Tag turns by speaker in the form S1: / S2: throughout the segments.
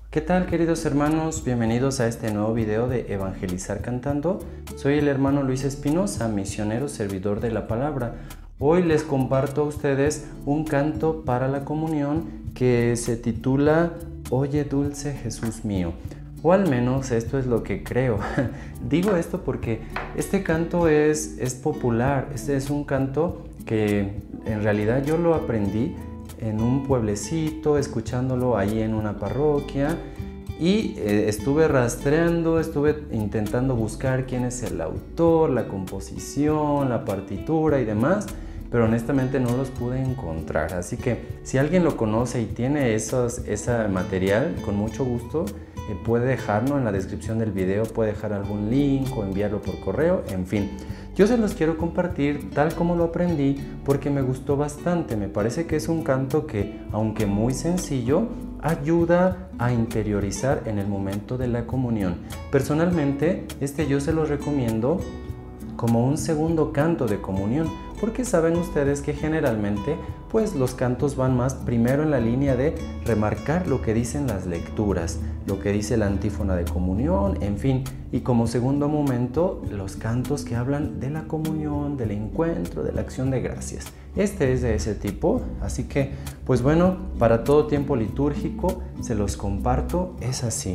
S1: ¿Qué tal, queridos hermanos? Bienvenidos a este nuevo video de Evangelizar Cantando. Soy el hermano Luis Espinosa, misionero servidor de la palabra. Hoy les comparto a ustedes un canto para la comunión que se titula Oye dulce Jesús mío. O al menos esto es lo que creo. Digo esto porque este canto es popular. Este es un canto que en realidad yo lo aprendí en un pueblecito, escuchándolo ahí en una parroquia, y estuve rastreando, estuve intentando buscar quién es el autor, la composición, la partitura y demás, pero honestamente no los pude encontrar. Así que si alguien lo conoce y tiene ese material, con mucho gusto puede dejarlo en la descripción del video, puede dejar algún link o enviarlo por correo, en fin. Yo se los quiero compartir tal como lo aprendí porque me gustó bastante. Me parece que es un canto que, aunque muy sencillo, ayuda a interiorizar en el momento de la comunión. Personalmente, yo se los recomiendo como un segundo canto de comunión, porque saben ustedes que generalmente pues los cantos van más primero en la línea de remarcar lo que dicen las lecturas, lo que dice la antífona de comunión, en fin, y como segundo momento los cantos que hablan de la comunión, del encuentro, de la acción de gracias. Este es de ese tipo, así que pues bueno, para todo tiempo litúrgico se los comparto, es así.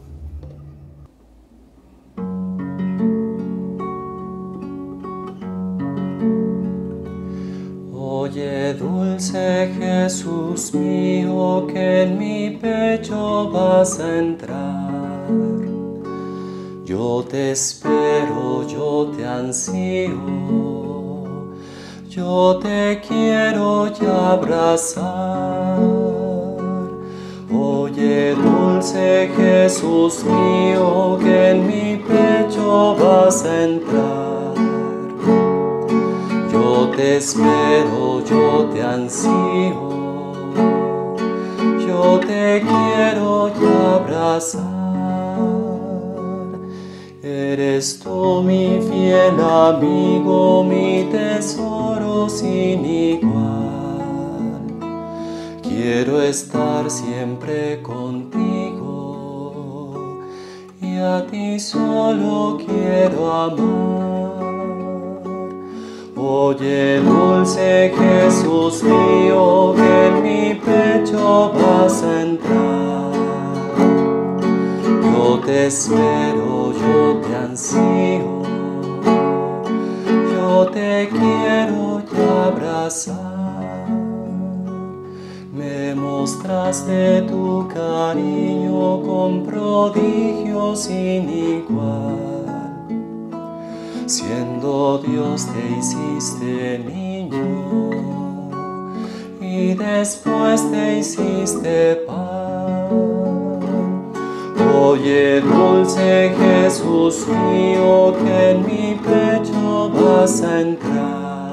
S1: Oye dulce Jesús mío, que en mi pecho vas a entrar. Yo te espero, yo te ansío, yo te quiero ya abrazar. Oye dulce Jesús mío, que en mi pecho vas a entrar. Yo te espero, yo te ansío, yo te quiero ya abrazar. Eres tú mi fiel amigo, mi tesoro sin igual. Quiero estar siempre contigo y a ti solo quiero amar. Oye dulce Jesús mío, que en mi pecho vas a entrar. Yo te espero, yo te ansío, yo te quiero ya abrazar. Me mostraste tu cariño con prodigio sin igual. Siendo Dios te hiciste niño y después te hiciste pan. Oye dulce Jesús mío, que en mi pecho vas a entrar.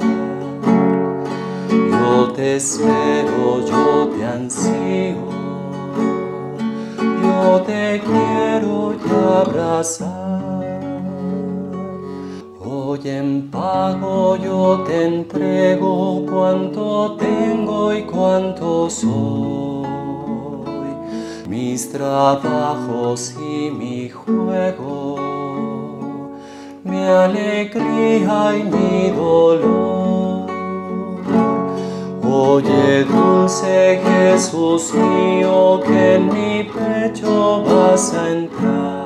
S1: Yo te espero, yo te ansío, yo te quiero ya abrazar. Hoy en pago yo te entrego cuanto tengo y cuanto soy, mis trabajos y mi juego, mi alegría y mi dolor. Oye dulce Jesús mío, que en mi pecho vas a entrar.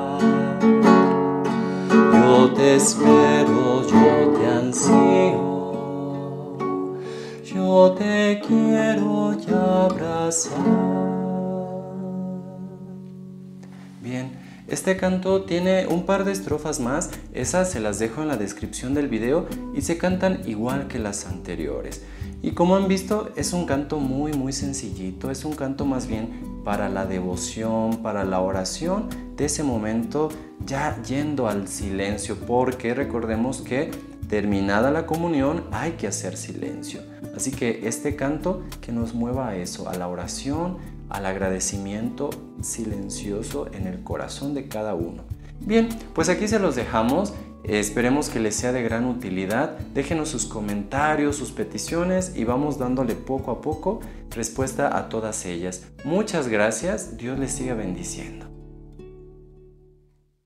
S1: Yo te espero, yo te ansío, yo te quiero ya abrazar. Bien, este canto tiene un par de estrofas más, esas se las dejo en la descripción del video y se cantan igual que las anteriores. Y como han visto, es un canto muy sencillito, es un canto más bien para la devoción, para la oración de ese momento, ya yendo al silencio, porque recordemos que terminada la comunión hay que hacer silencio. Así que este canto que nos mueva a eso, a la oración, al agradecimiento silencioso en el corazón de cada uno. Bien, pues aquí se los dejamos. Esperemos que les sea de gran utilidad. Déjenos sus comentarios, sus peticiones y vamos dándole poco a poco respuesta a todas ellas. Muchas gracias. Dios les siga bendiciendo.